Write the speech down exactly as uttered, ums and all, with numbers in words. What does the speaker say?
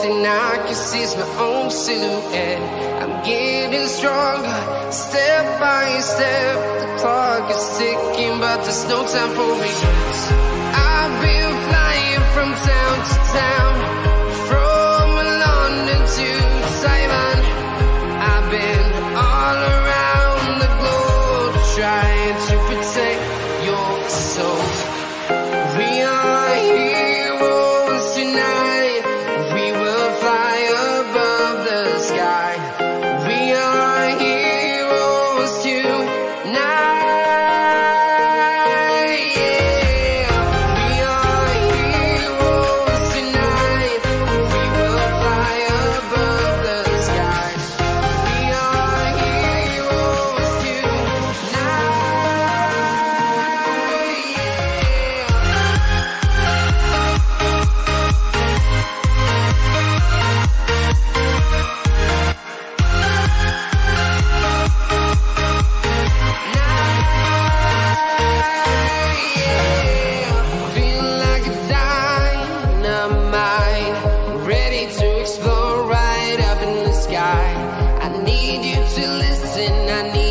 thing I can see is my own silhouette. I'm getting stronger, step by step. The clock is ticking, but there's no time for regrets. I've been flying from town to town, from London to Taiwan. I've been all around the globe, trying to protect your soul. We are heroes tonight. We will fly above the sky. We are heroes tonight. Yeah. We are heroes tonight. We will fly above the sky. We are heroes tonight. Feel like a dynamite, ready to explode right up in the sky. I need you to listen, I need